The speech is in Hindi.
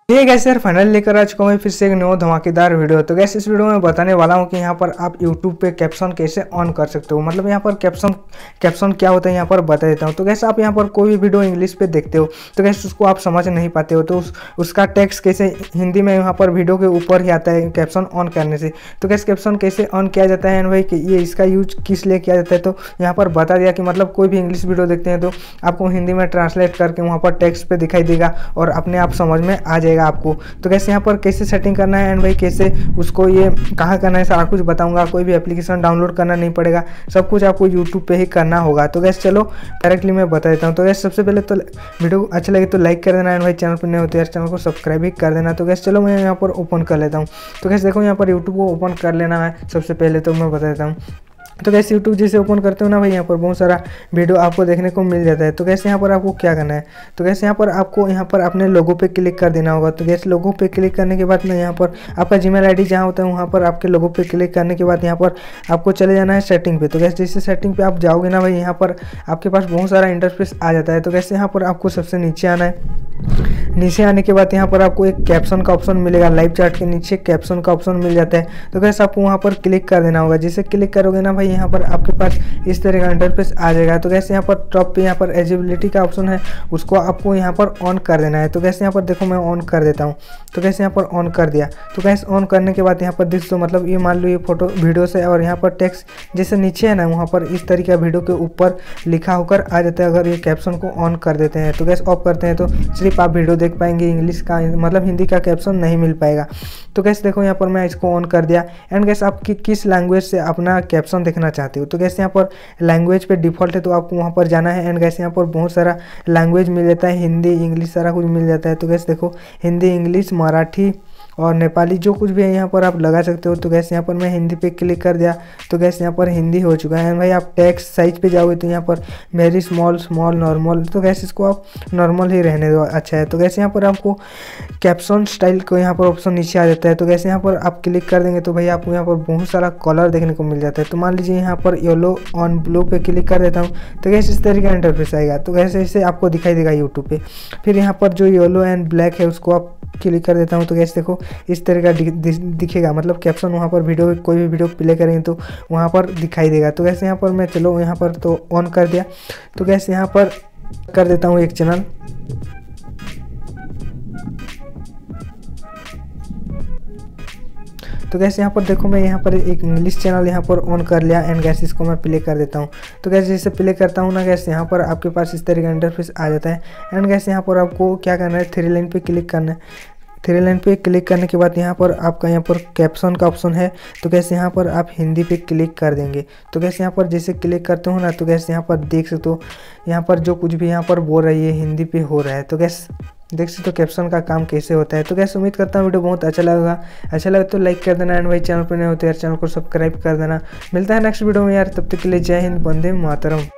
ये गैस यार फाइनल लेकर आ चुका हूँ फिर से एक न्यू धमाकेदार वीडियो। तो गैस इस वीडियो में बताने वाला हूँ कि यहाँ पर आप YouTube पे कैप्शन कैसे ऑन कर सकते हो। मतलब यहाँ पर कैप्शन क्या होता है यहाँ पर बता देता हूँ। तो गैस आप यहाँ पर कोई भी वीडियो इंग्लिश पे देखते हो तो गैस उसको आप समझ नहीं पाते हो तो उसका टेक्स्ट कैसे हिंदी में यहाँ पर वीडियो के ऊपर ही आता है कैप्शन ऑन करने से। तो गैस कैप्शन कैसे ऑन किया जाता है भाई कि ये इसका यूज किस लिए किया जाता है तो यहाँ पर बता दिया कि मतलब कोई भी इंग्लिश वीडियो देखते हैं तो आपको हिंदी में ट्रांसलेट करके वहाँ पर टेक्स्ट पे दिखाई देगा और अपने आप समझ में आ जाएगा आपको। तो कैसे यहाँ पर कैसे सेटिंग करना है एंड भाई कैसे उसको ये कहाँ करना है सारा कुछ बताऊंगा। कोई भी एप्लीकेशन डाउनलोड करना नहीं पड़ेगा, सब कुछ आपको यूट्यूब पे ही करना होगा। तो गैस चलो डायरेक्टली मैं बता देता हूँ। तो गैस सबसे पहले तो वीडियो अच्छा लगे तो लाइक कर देना एंड भाई चैनल पर नहीं होते यार चैनल को सब्सक्राइब भी कर देना। तो गैस चलो मैं यहाँ पर ओपन कर लेता हूँ। तो गैस देखो यहाँ पर यूट्यूब को ओपन कर लेना है सबसे पहले, तो मैं बता देता हूँ। तो कैसे यूट्यूब जैसे ओपन करते हो ना भाई यहाँ पर बहुत सारा वीडियो आपको देखने को मिल जाता है। तो कैसे यहाँ पर आपको क्या करना है, तो कैसे यहाँ पर आपको यहाँ पर अपने लोगो पे क्लिक कर देना होगा। तो कैसे लोगो पे क्लिक करने के बाद ना यहाँ पर आपका जीमेल आईडी जहाँ होता है वहाँ पर आपके लोगो पे क्लिक करने के बाद यहाँ पर आपको चले जाना है सेटिंग पे। तो कैसे जैसे सेटिंग पे आप जाओगे ना भाई यहाँ पर आपके पास बहुत सारा इंटरफेस आ जाता है। तो कैसे यहाँ पर आपको सबसे नीचे आना है। नीचे आने के बाद यहाँ पर आपको एक कैप्शन का ऑप्शन मिलेगा, लाइव चैट के नीचे कैप्शन का ऑप्शन मिल जाता है। तो कैसे आपको वहाँ पर क्लिक कर देना होगा। जैसे क्लिक करोगे ना भाई यहाँ पर आपके पास इस तरह का इंटरफेस आ जाएगा। तो कैसे यहाँ पर टॉप पे यहाँ पर एलिजिबिलिटी का ऑप्शन है उसको आपको यहाँ पर ऑन कर देना है। तो कैसे यहाँ पर देखो मैं ऑन कर देता हूँ। तो कैसे यहाँ पर ऑन कर दिया। तो कैसे ऑन करने के बाद यहाँ पर दोस्तों मतलब ये मान लो ये फोटो वीडियो से और यहाँ पर टेक्स्ट जैसे नीचे है ना वहाँ पर इस तरीके का वीडियो के ऊपर लिखा होकर आ जाता है। अगर ये कैप्शन को ऑन कर देते हैं तो कैसे ऑफ करते हैं तो सिर्फ आप वीडियो देख पाएंगे, इंग्लिश का मतलब हिंदी का कैप्शन नहीं मिल पाएगा। तो कैसे देखो यहाँ पर मैं इसको ऑन कर दिया एंड कैसे आप किस लैंग्वेज से अपना कैप्शन देखना चाहते हो। तो कैसे यहाँ पर लैंग्वेज पे डिफ़ॉल्ट है तो आपको वहाँ पर जाना है एंड कैसे यहाँ पर बहुत सारा लैंग्वेज मिल जाता है, हिंदी इंग्लिश सारा कुछ मिल जाता है। तो कैसे देखो हिंदी इंग्लिश मराठी और नेपाली जो कुछ भी है यहाँ पर आप लगा सकते हो। तो कैसे यहाँ पर मैं हिंदी पे क्लिक कर दिया तो कैसे यहाँ पर हिंदी हो चुका है। भाई आप टेक्स्ट साइज पे जाओगे तो यहाँ पर वेरी स्मॉल स्मॉल नॉर्मल, तो कैसे इसको आप नॉर्मल ही रहने दो अच्छा है। तो कैसे यहाँ पर आपको कैप्शन स्टाइल को यहाँ पर ऑप्शन नीचे आ जाता है। तो कैसे यहाँ पर आप क्लिक कर देंगे तो भाई आपको यहाँ पर बहुत सारा कलर देखने को मिल जाता है। तो मान लीजिए यहाँ पर येलो ऑन ब्लू पे क्लिक कर देता हूँ तो कैसे इस तरीके का इंटरफेस आएगा। तो कैसे इसे आपको दिखाई देगा यूट्यूब पे। फिर यहाँ पर जो येलो एंड ब्लैक है उसको आप क्लिक कर देता हूँ तो कैसे देखो इस तरह का दिखेगा। मतलब कैप्शन वहाँ पर वीडियो कोई भी वीडियो प्ले करेंगे तो वहाँ पर दिखाई देगा। तो कैसे यहाँ पर मैं चलो यहाँ पर तो ऑन कर दिया। तो कैसे यहाँ पर कर देता हूँ एक चैनल। तो कैसे यहाँ पर देखो मैं यहाँ पर एक इंग्लिश चैनल यहाँ पर ऑन कर लिया एंड गैस इसको मैं प्ले कर देता हूँ। तो कैसे जैसे प्ले करता हूँ ना गैस यहाँ पर आपके पास इस तरह का इंटरफेस आ जाता है एंड गैस यहाँ पर आपको क्या करना है, थ्री लाइन पे क्लिक करना है। थ्री लाइन पे क्लिक करने के बाद यहाँ पर आपका यहाँ पर कैप्शन का ऑप्शन है। तो कैसे यहाँ पर आप हिंदी पे क्लिक कर देंगे। तो कैसे यहाँ पर जैसे क्लिक करते हो ना तो कैसे यहाँ पर देख सकते हो यहाँ पर जो कुछ भी यहाँ पर बोल रही है हिंदी पे हो रहा है। तो कैसे देख सकते हो कैप्शन का काम कैसे होता है। तो कैसे उम्मीद करता हूँ वीडियो बहुत अच्छा लगे तो लाइक कर देना एंड भाई चैनल पर नहीं होते यार चैनल को सब्सक्राइब कर देना। मिलता है नेक्स्ट वीडियो में यार, तब तक के लिए जय हिंद, वंदे मातरम।